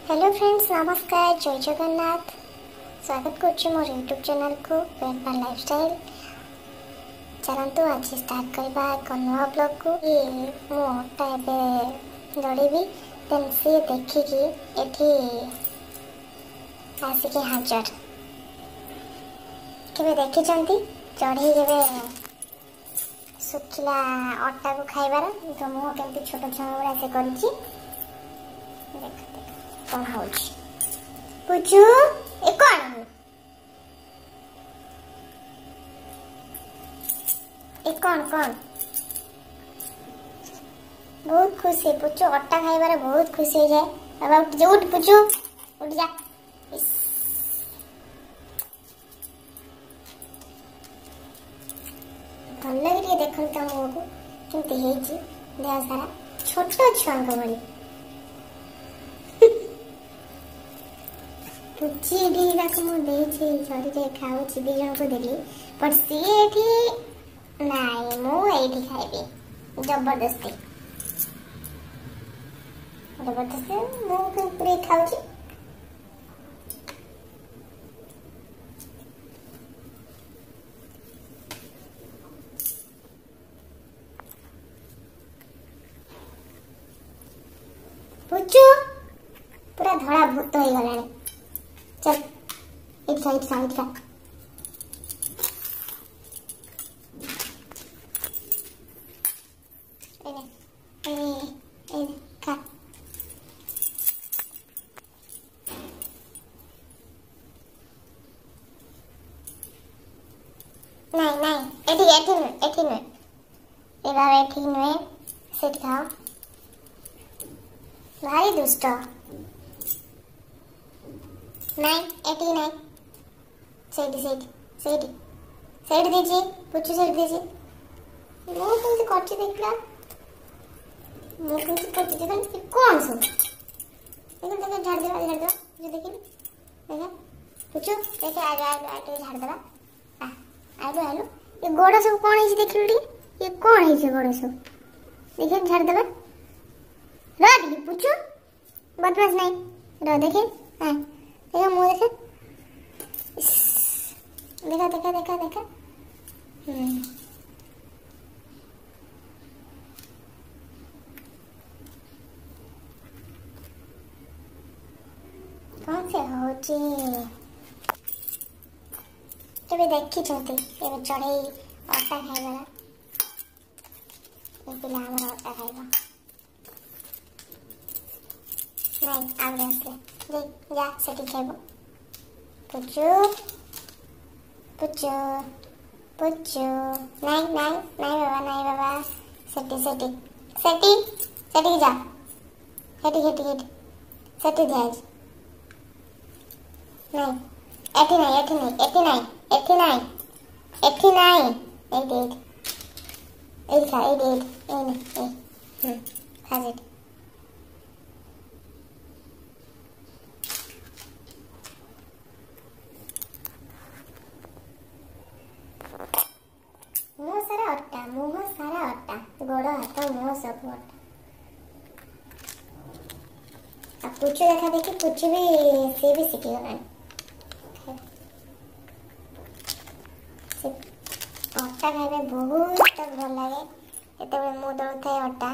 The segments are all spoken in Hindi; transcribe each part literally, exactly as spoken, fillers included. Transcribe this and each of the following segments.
हेलो फ्रेंड्स, नमस्कार। जय जगन्नाथ। स्वागत कर मोर यूट्यूब चैनल को पेट बार लाइफस्टाइल। चलतु आज स्टार्ट करवा एक नुआ ब्लॉग को। ये मोटा एबे लड़ेबी देन सी देखिकी एठी आसिके हाजर केबे देखी चंती चढ़ी केबे सुखिला अट्टा को खाइबार तो मु केमती छोट छुआ गुड़ा से करछि। देख कौन होची पुचू ए कौन ए कौन कौन बहुत खुशी पुचू अट्टा खाइबार बहुत खुशी हो जाए। बाबा उठ जा, उठ पुचू उठ जा। भल लगे देखो तुम को केमती हेची देह सारा छोट छुआ भली। पुची एठी मु देछि छरी रे खाउछि दी जन को देली पर सी एठी नाइ मु एठी खाइबी जबरदस्ती जबरदस्ती मु पूरे खाउछि। पुचू पूरा धड़ा भूत हो गलानी। चल इट खा इट खा इट खा एने एने एने खा। नहीं नहीं एठी एठी नु एठी नु ए बाबा एठी नु सेट खाओ। भारी दुष्ट नहीं एटी नहीं सेठी सेठी सेठी सेठ दीजिए पुचू सेठ दीजिए। मु केमती करछि देखला मु केमती करछि देखन कौन सब देखन देखन झाड़ देबा झाड़ देबा जो देखि देखा पुचू देखे आ जा आ तो झाड़ देबा आ आलो आलो। ये गोड़ सब कौन है देखिलुडी ये कौन है से गोड़ सब देखे झाड़ देबा रा दी पुचू बदमाश नहीं रा देखे हां देखा मुँह देखा देखा देखा देखा देखा हम्म कौन से होची केबे देखी छथि केबे चढ़े अट्टा खाइबाला ए पिला हमर अट्टा खाइबा नहीं आगे आसले जे जा सेठी खाइबो। पुचू पुचू पुचू नहीं नहीं नहीं बाबा नहीं बाबा सेठी सेठी सेठी सेठी जा सेठी सेठी सेठी सेठी जाए नहीं एठी नहीं एठी नहीं एठी नहीं एठी नहीं एठी नहीं एठ एठ एठ खा एठ एठ ए ए हम्म खा सेठी मुँह सारा अट्टा मुँह सारा अट्टा गोड़ हाथ मुँह सब अट्टा। अब पुचू देखा देखी पुचू भी सी भी सीखी गलानी अट्टा खाइबे बहुत भल लगे। जेते मुँह दौड़ थाए अट्टा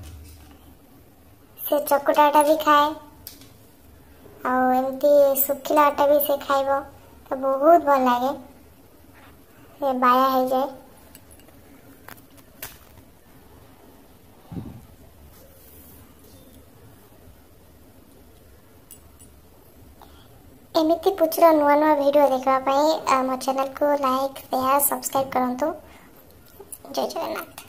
से चकुटा आटा भी खाए और एमती सुखिला आटा भी से खाइबो तो बहुत भल लगे से बाया हो जाए। एमती पुचर नुआ नुआ वीडियो देखा मो चैनल को लाइक शेयर सब्सक्राइब करंतु। जय जगन्नाथ।